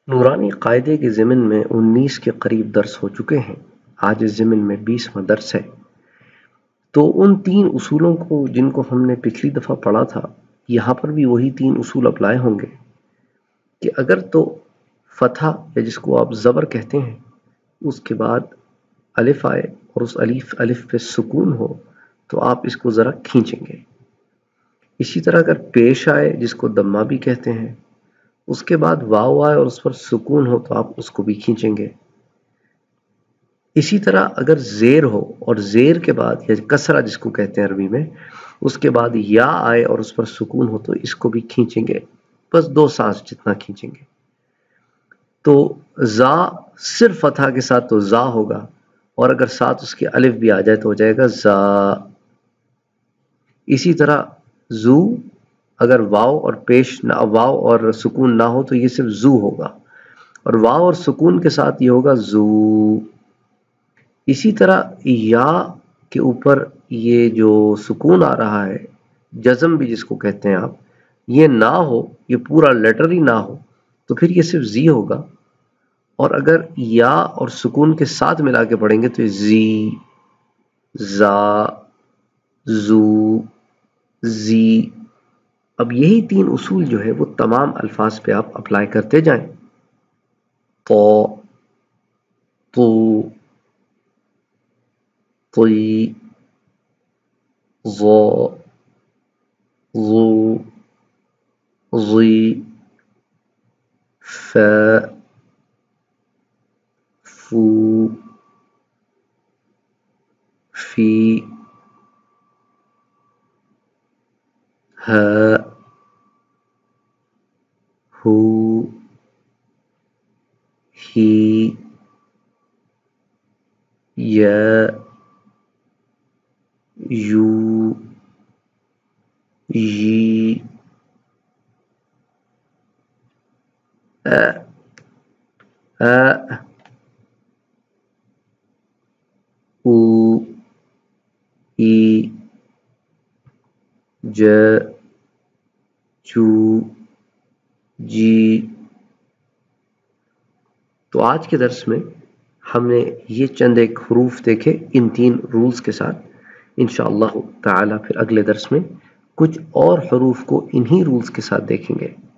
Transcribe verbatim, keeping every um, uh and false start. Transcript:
نورانی قاعدے کے ضمن میں انیس کے قریب درس ہو چکے ہیں، آج اس ضمن میں بیسواں درس ہے۔ تو ان تین اصولوں کو جن کو ہم نے پچھلی دفعہ پڑھا تھا، یہاں پر بھی وہی تین اصول اپلائی ہوں گے کہ اگر تو فتحہ یا جس کو آپ زبر کہتے ہیں اس کے بعد الف آئے اور اس الف الف پہ سکون ہو تو آپ اس کو ذرا کھینچیں گے۔ اسی طرح اگر پیش آئے جس کو دمہ بھی کہتے ہیں، اس کے بعد واو آئے اور اس پر سکون ہو تو آپ اس کو بھی کھینچیں گے۔ اسی طرح اگر زیر ہو اور زیر کے بعد یا کسرہ جس کو کہتے ہیں عربی میں، اس کے بعد یا آئے اور اس پر سکون ہو تو اس کو بھی کھینچیں گے، بس دو سانس جتنا کھینچیں گے۔ تو زا صرف فتحہ کے ساتھ تو زا ہوگا، اور اگر ساتھ اس کے الف بھی آ جائے تو ہو جائے گا زا۔ اسی طرح زو اگر واو اور پیش نہ واو اور سکون نہ ہو تو یہ صرف زو ہوگا، اور واو اور سکون کے ساتھ یہ ہوگا زو۔ اسی طرح یا کے اوپر یہ جو سکون آ رہا ہے، جزم بھی جس کو کہتے ہیں آپ، یہ نہ ہو، یہ پورا لیٹر ہی نہ ہو تو پھر یہ صرف زی ہوگا، اور اگر یا اور سکون کے ساتھ ملا کے پڑھیں گے تو یہ زی، زا، زو، زی۔ اب یہی تین اصول جو ہے وہ تمام الفاظ پہ آپ اپلائی کرتے جائیں۔ تو تو طی، ظا، ظو، ظی، فا، فو، فی، ہا، ہو، ہی، یا، یو، یی، آ، آ، او، ای، ج، چو، جی۔ تو آج کے درس میں ہم نے یہ چند ایک حروف دیکھے ان تین رولز کے ساتھ۔ انشاءاللہ تعالی پھر اگلے درس میں کچھ اور حروف کو انہی رولز کے ساتھ دیکھیں گے۔